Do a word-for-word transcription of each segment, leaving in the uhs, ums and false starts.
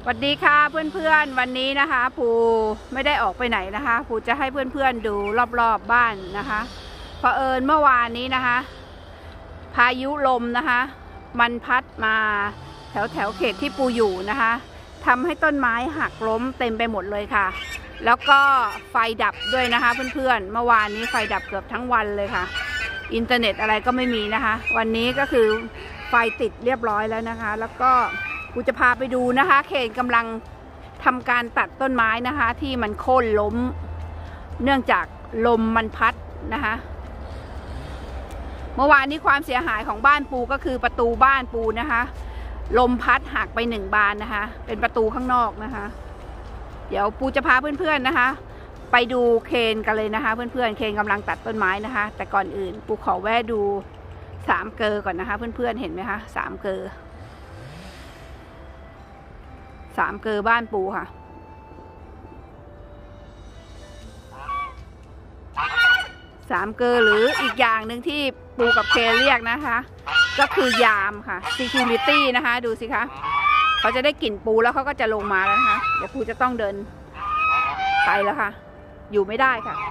วัสดีค่ะเพื่อนๆวันนี้นะคะภูไม่ได้ออกไปไหนนะคะภูจะให้เพื่อนๆดูรอบๆ บ, บ้านนะคะเผอิญเมื่อวานนี้นะคะพายุลมนะคะมันพัดมาแถวแถวเขตที่ปูอยู่นะคะทำให้ต้นไม้หักล้มเต็มไปหมดเลยค่ะแล้วก็ไฟดับด้วยนะคะเพื่อนๆเมื่อวานนี้ไฟดับเกือบทั้งวันเลยค่ะอินเทอร์เน็ตอะไรก็ไม่มีนะคะวันนี้ก็คือไฟติดเรียบร้อยแล้วนะคะแล้วก็กูจะพาไปดูนะคะเขตกำลังทำการตัดต้นไม้นะคะที่มันโค่นล้มเนื่องจากลมมันพัดนะคะเมื่อวานนี้ความเสียหายของบ้านปูก็คือประตูบ้านปูนะคะลมพัดหักไปหนึ่งบานนะคะเป็นประตูข้างนอกนะคะเดี๋ยวปูจะพาเพื่อนๆนะคะไปดูเคนกันเลยนะคะเพื่อนๆเคนกำลังตัดต้นไม้นะคะแต่ก่อนอื่นปูขอแวะดูสามเกลอก่อนนะคะเพื่อนๆเห็นไหมคะสามเกลอสามเกลอบ้านปูค่ะสามเกลอหรืออีกอย่างหนึ่งที่ปูกับเคเรียกนะคะก็คือยามค่ะ security นะคะดูสิคะเขาจะได้กลิ่นปูแล้วเขาก็จะลงมาแล้วนะคะเดี๋ยวปูจะต้องเดินไปแล้วค่ะอยู่ไม่ได้ค่ะ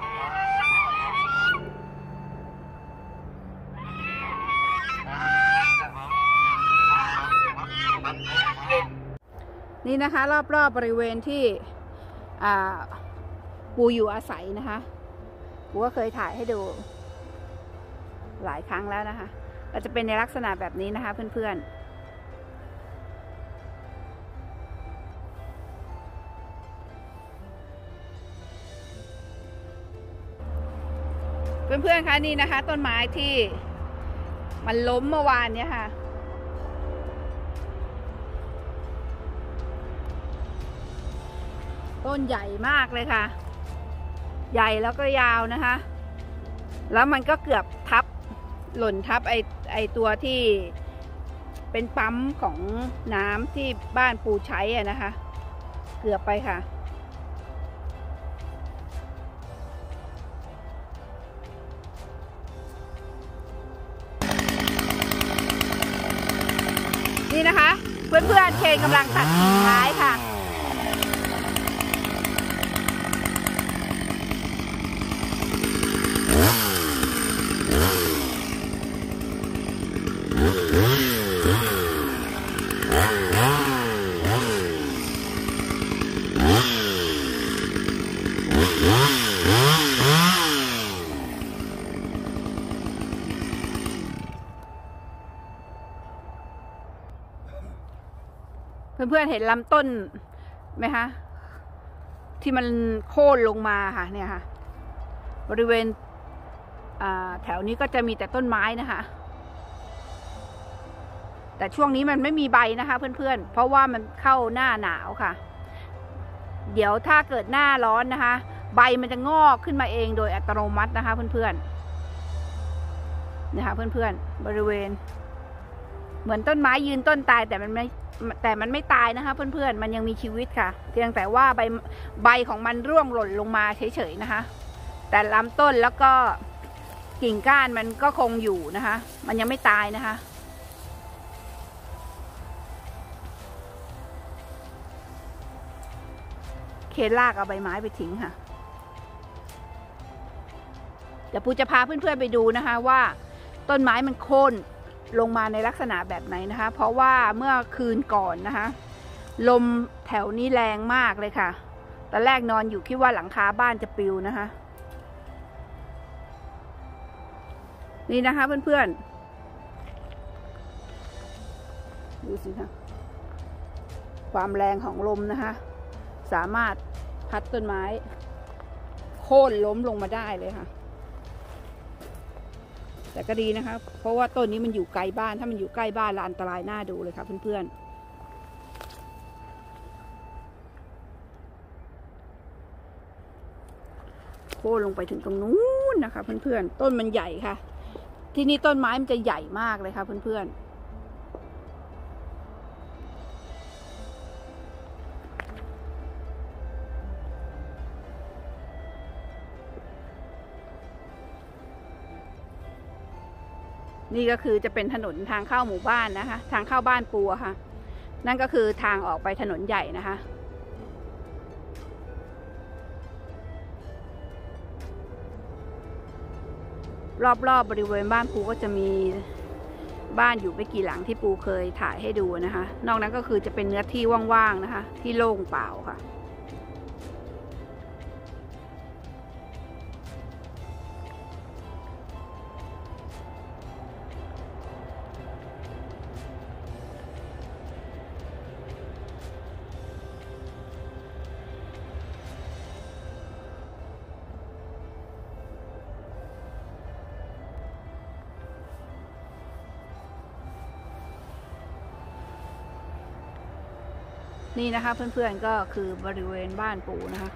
นี่นะคะรอบๆ บบริเวณที่ปูอยู่อาศัยนะคะปูก็เคยถ่ายให้ดูหลายครั้งแล้วนะคะเราจะเป็นในลักษณะแบบนี้นะคะเพื่อนๆเพื่อนๆคะนี่นะคะต้นไม้ที่มันล้มเมื่อวานเนี้ยค่ะต้นใหญ่มากเลยค่ะใหญ่แล้วก็ยาวนะคะแล้วมันก็เกือบทับหล่นทับไอไอตัวที่เป็นปั๊มของน้ำที่บ้านปูใช้อะนะคะเกือบไปค่ะนี่นะคะเพื่อนๆเคนกำลังตัดกิ่งไม้ค่ะเพื่อนๆเห็นลำต้นไหมคะที่มันโค่นลงมาค่ะเนี่ยค่ะบริเวณแถวนี้ก็จะมีแต่ต้นไม้นะคะแต่ช่วงนี้มันไม่มีใบนะคะเพื่อนๆเพราะว่ามันเข้าหน้าหนาวค่ะเดี๋ยวถ้าเกิดหน้าร้อนนะคะใบมันจะงอกขึ้นมาเองโดยอัตโนมัตินะคะเพื่อนๆนะคะเพื่อนๆบริเวณเหมือนต้นไม้ยืนต้นตายแต่มันไม่แต่มันไม่ตายนะคะเพื่อนๆมันยังมีชีวิตค่ะเพียงแต่ว่าใบใบของมันร่วงหล่นลงมาเฉยๆนะคะแต่ลำต้นแล้วก็กิ่งก้านมันก็คงอยู่นะคะมันยังไม่ตายนะคะเคนลากเอาใบไม้ไปทิ้งค่ะเดี๋ยวปูจะพาเพื่อนๆไปดูนะคะว่าต้นไม้มันโค่นลงมาในลักษณะแบบไหนนะคะเพราะว่าเมื่อคืนก่อนนะคะลมแถวนี้แรงมากเลยค่ะตอนแรกนอนอยู่คิดว่าหลังคาบ้านจะปลิวนะคะนี่นะคะเพื่อนๆดูสิคะความแรงของลมนะคะสามารถพัดต้นไม้โค่นล้มลงมาได้เลยค่ะแต่ก็ดีนะคะเพราะว่าต้นนี้มันอยู่ไกลบ้านถ้ามันอยู่ใกล้บ้านละอันตรายน่าดูเลยค่ะเพื่อนๆโค่นลงไปถึงตรงนู้นนะคะเพื่อนๆต้นมันใหญ่ค่ะที่นี่ต้นไม้มันจะใหญ่มากเลยค่ะเพื่อนๆนี่ก็คือจะเป็นถนนทางเข้าหมู่บ้านนะคะทางเข้าบ้านปูค่ะนั่นก็คือทางออกไปถนนใหญ่นะคะรอบๆ บบริเวณบ้านปูก็จะมีบ้านอยู่ไม่กี่หลังที่ปูเคยถ่ายให้ดูนะคะนอกนั้นก็คือจะเป็นเนื้อที่ว่างๆนะคะที่โล่งเปล่าค่ะนี่นะคะเพื่อนๆก็คือบริเวณบ้านปูนะคะ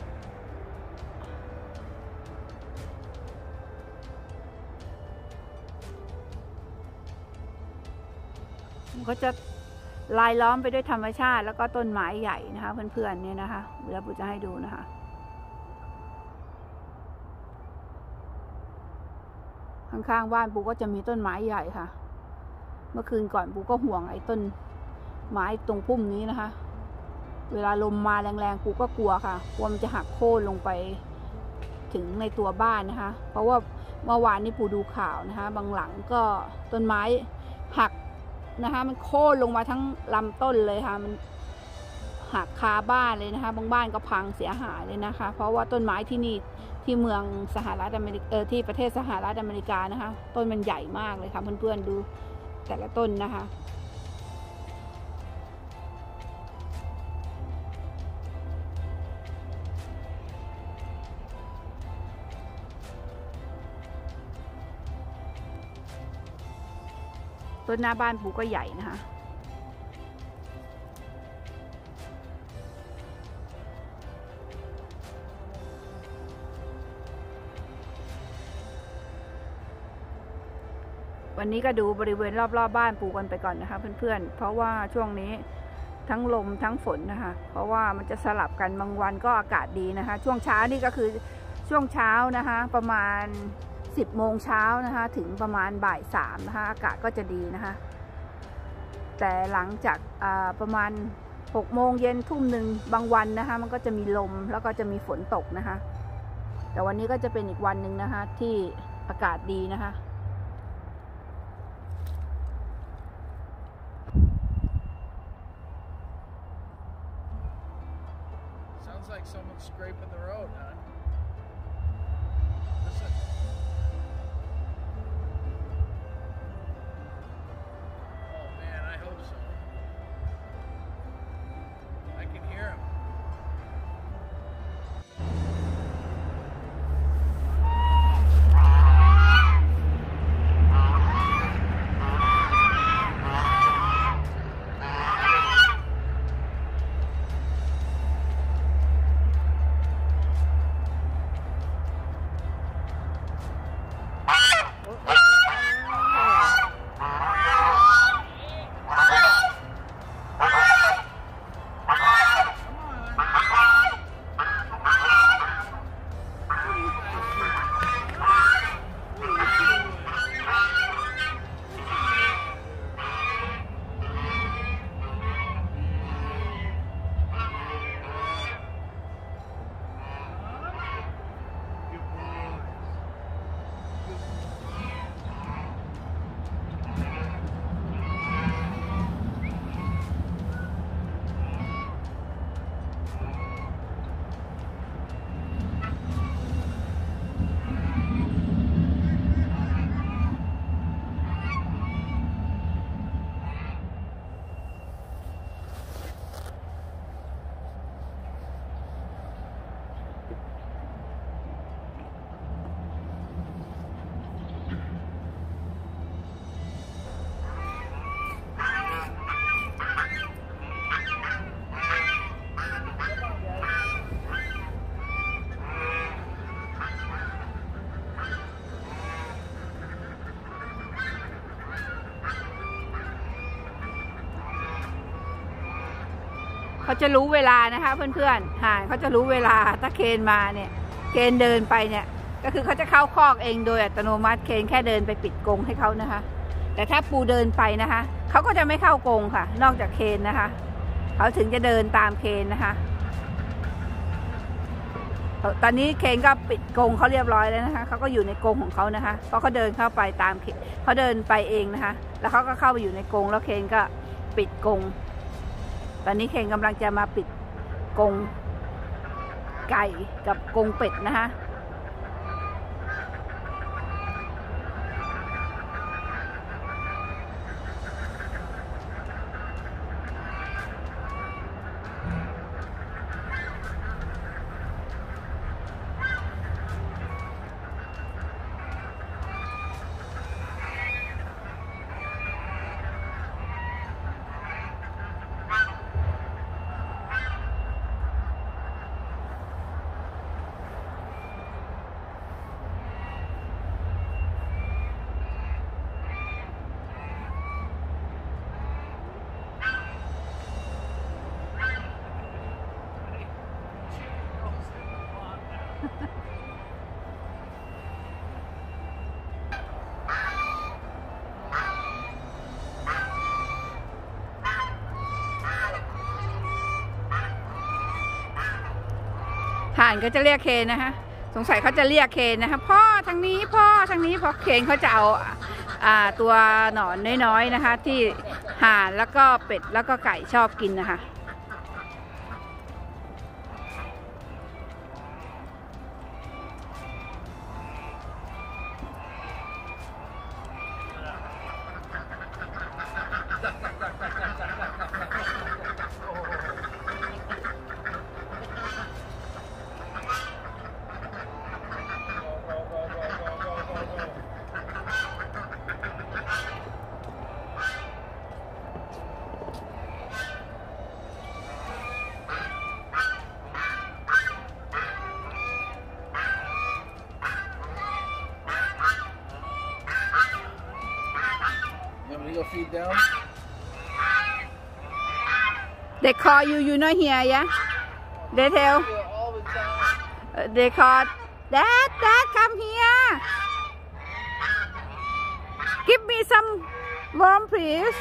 มันก็จะลายล้อมไปด้วยธรรมชาติแล้วก็ต้นไม้ใหญ่นะคะเพื่อนๆเนี่ยนะคะเดี๋ยวปูจะให้ดูนะคะข้างๆบ้านปูก็จะมีต้นไม้ใหญ่ค่ะเมื่อคืนก่อนปูก็ห่วงไอ้ต้นไม้ตรงพุ่มนี้นะคะเวลาลมมาแรงๆปูก็กลัวค่ะกลัวมันจะหักโค่นลงไปถึงในตัวบ้านนะคะเพราะว่าเมื่อวานนี้ปูดูข่าวนะคะบางหลังก็ต้นไม้หักนะคะมันโค่นลงมาทั้งลำต้นเลยค่ะมันหักคาบ้านเลยนะคะบางบ้านก็พังเสียหายเลยนะคะเพราะว่าต้นไม้ที่นี่ที่เมืองสหรัฐอเมริกาเออที่ประเทศสหรัฐอเมริกานะคะต้นมันใหญ่มากเลยค่ะเพื่อนๆดูแต่ละต้นนะคะต้นหน้าบ้านปูก็ใหญ่นะคะวันนี้ก็ดูบริเวณรอบๆ บ้านปูกันไปก่อนนะคะเพื่อนๆเพราะว่าช่วงนี้ทั้งลมทั้งฝนนะคะเพราะว่ามันจะสลับกันบางวันก็อากาศดีนะคะช่วงเช้านี่ก็คือช่วงเช้านะคะประมาณสิบโมงเช้านะคะถึงประมาณบ่ายสามนะคะอากาศก็จะดีนะคะแต่หลังจากประมาณหกโมงเย็นทุ่มหนึ่งบางวันนะคะมันก็จะมีลมแล้วก็จะมีฝนตกนะคะแต่วันนี้ก็จะเป็นอีกวันหนึ่งนะคะที่อากาศดีนะคะ Sounds like someone's scraping the road, huh? Listen. Oh man, I hope so. I can hear him. เขาจะรู้เวลานะคะเพื่อนๆห่านเขาจะรู้เวลาถ้าเคนมาเนี่ยเคนเดินไปเนี่ยก็คือเขาจะเข้าคอกเองโดยอัตโนมัติเคนแค่เดินไปปิดกรงให้เขานะคะแต่ถ้าปูเดินไปนะคะเขาก็จะไม่เข้ากรงค่ะนอกจากเคนนะคะเขาถึงจะเดินตามเคนนะคะตอนนี้เคนก็ปิดกรงเขาเรียบร้อยแล้วนะคะเขาก็อยู่ในกรงของเขานะคะเพราะเขาเดินเข้าไปตามเคนเขาเดินไปเองนะคะแล้วเขาก็เข้าไปอยู่ในกรงแล้วเคนก็ปิดกรงตอนนี้เคนกำลังจะมาปิดกรงไก่กับกรงเป็ดนะคะห่านก็จะเรียกเคนนะคะสงสัยเขาจะเรียกเคนนะคะพ่อทางนี้พ่อทางนี้เพราะเคนเขาจะเอาอ่าตัวหนอนน้อยๆนะคะที่ห่านแล้วก็เป็ดแล้วก็ไก่ชอบกินนะคะ Go feed down. They call you, you not here, yeah? They tell. All the time. They call, Dad, Dad, come here. Give me some worm, please.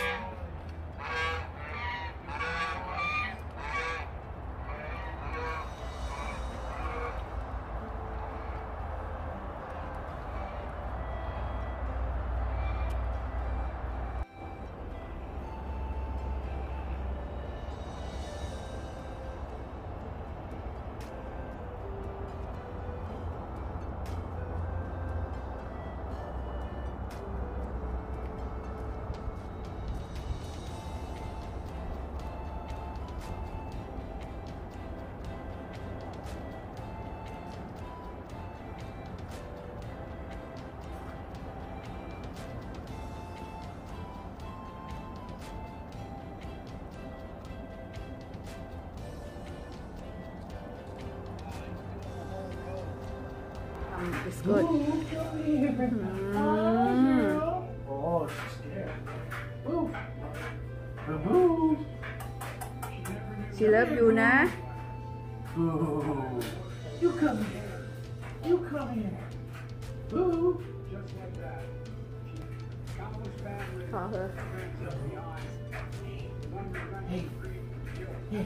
It's good. Mm. Oh, she's scared. Boo. Boo. She love you, na? Boo. You come here. You come here. Boo. Just like that. Call her. Hey. Hey.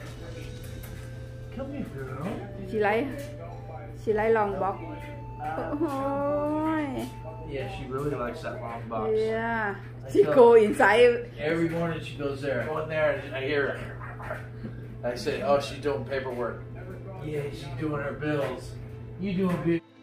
Come here, girl. She like, she like long box. Oh, Yeah, she really likes that long box. yeah. She go inside. Every morning she goes there. Go in there and I hear her. I say, oh, she's doing paperwork. Yeah, she's doing her bills. You doing big.